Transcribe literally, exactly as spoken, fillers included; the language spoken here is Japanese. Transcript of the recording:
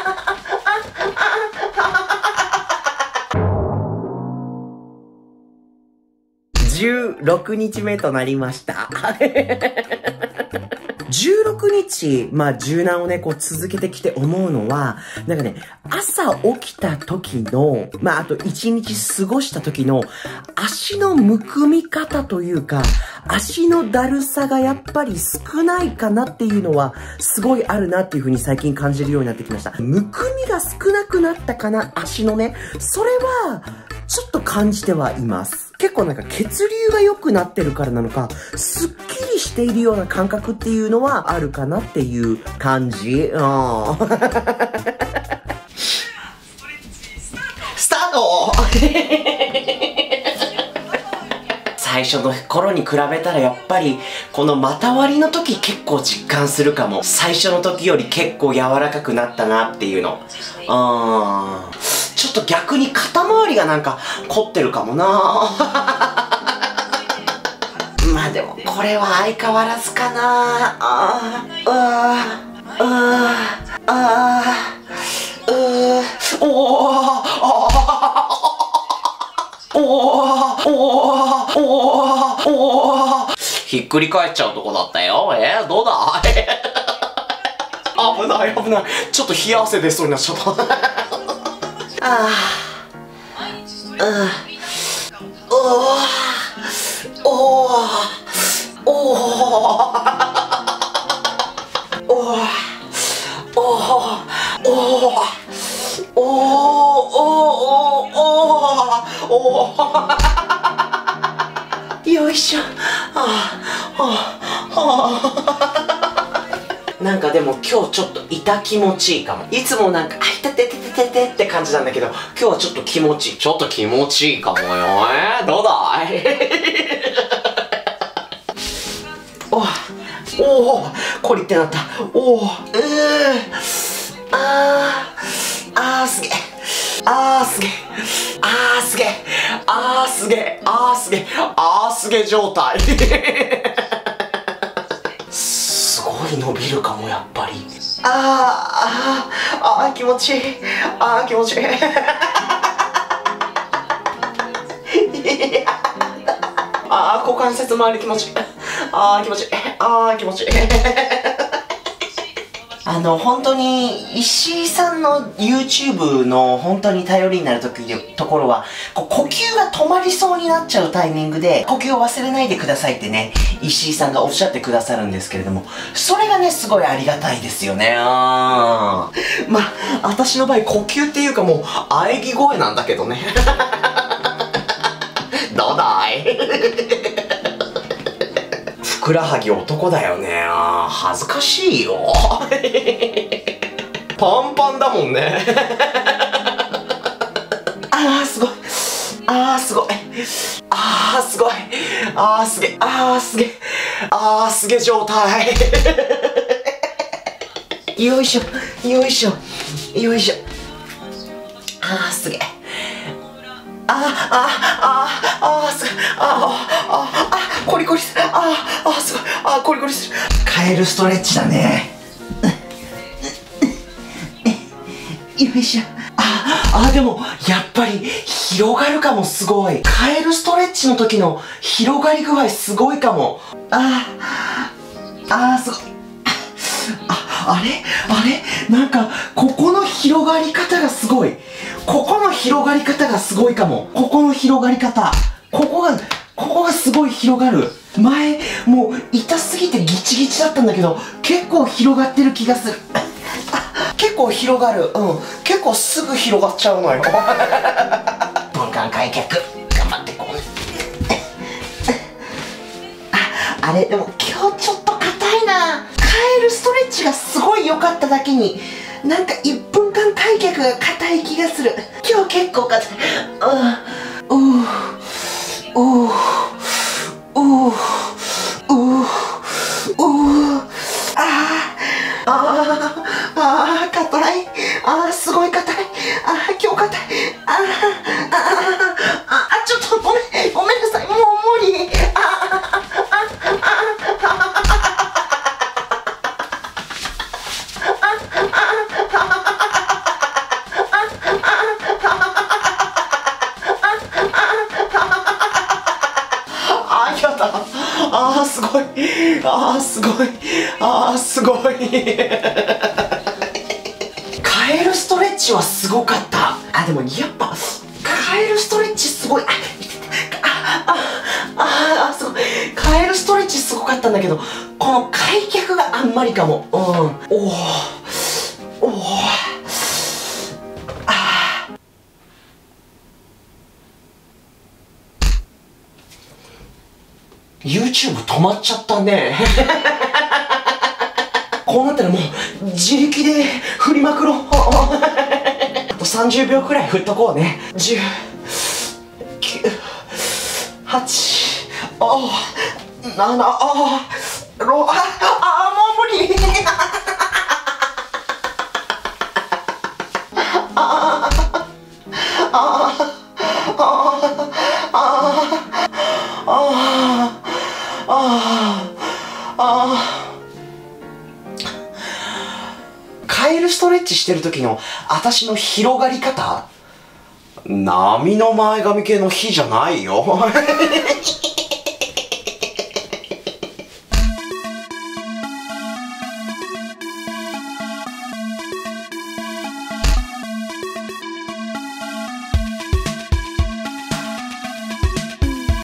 じゅうろくにちめとなりました。じゅうろくにち、まあ、柔軟をね、こう続けてきて思うのは、なんかね、朝起きた時の、まあ、あと一日過ごした時の、足のむくみ方というか、足のだるさがやっぱり少ないかなっていうのは、すごいあるなっていう風に最近感じるようになってきました。むくみが少なくなったかな、足のね。それは、ちょっと感じてはいます。結構なんか血流が良くなってるからなのか、すっきりしているような感覚っていうのはあるかなっていう感じ。うん。スタート最初の頃に比べたらやっぱりこの股割りの時結構実感するかも。最初の時より結構柔らかくなったなっていうの。うん。ちょっと逆に肩周りがなんか凝ってるかもな。まあでもこれは相変わらずかな。あーあーあーあーうーおーおーおーおーおーひっくり返っちゃうとこだったよ。えー、どうだ危ない危ない。ちょっと冷や汗出そうになっちゃった。ああ、うん、おー、おー、おー、おー、おー、おー、おー、おー、おー、よいしょ。ああ、なんかでも今日ちょっと痛気持ちいいかも。いつもなんか、あ、痛てててててって感じなんだけど、今日はちょっと気持ちいい。ちょっと気持ちいいかもよ。えー、どうだいおおおコリってなった。おおうーあーあーすげえあーすげえあーすげえあーすげえあーすげえあーすげえ状態すごい伸びるかもやっぱり。あーあーあー気持ちいい。あー気持ちいいあー股関節周り気持ちいい。あー気持ちいい。あー気持ちいいあの本当に石井さんの YouTube の本当に頼りになる時のところはこう呼吸が止まりそうになっちゃうタイミングで呼吸を忘れないでくださいってね石井さんがおっしゃってくださるんですけれども、それがねすごいありがたいですよね。まあ私の場合呼吸っていうかもう喘ぎ声なんだけどねどうだいふくらはぎ男だよね。恥ずかしいよパンパンだもんねあーすごいあーすごいあーすごいあーすげえあーすげえあーすげえ状態よいしょよいしょよいしょあーすげえあーあーあーあーすごいあーあーあーコリコリするあーあーすごいあーコリコリする。カエルストレッチだねよいしょ。ああでもやっぱり広がるかも。すごいカエルストレッチの時の広がり具合すごいかも。あーあーすごいああれあれなんかここの広がり方がすごい。ここの広がり方がすごいかも。ここの広がり方ここがここがすごい広がる。前もう痛すぎてギチギチだったんだけど結構広がってる気がする結構広がる。うん結構すぐ広がっちゃうのよ分解開脚頑張ってこうああれでも今日ちょっと硬いな。カエルストレッチがすごい良かっただけになんかいっぷんかん開脚が硬い気がする。今日結構硬い。うんうーうーうーうーうーうーあーあーあー硬い。あーすごい硬い。あー今日硬い。あーあーあーちょっとごめんごめんなさいもう無理。あーあーああーすごい、あーすごいカエルストレッチはすごかった。あ、でもやっぱカエルストレッチすごい、あ、あ、あ、あ、あ、すごい、カエルストレッチすごかったんだけど、この開脚があんまりかも。うん、おーおー、あー、YouTube 止まっちゃったねこうなったらもう自力で振りまくろうあとさんじゅうびょうくらい振っとこうね。じゅう、きゅう、はち、なな、ろ、ああ、もう無理あああああああ、カエルストレッチしてる時の私の広がり方、波の前髪系の日じゃないよ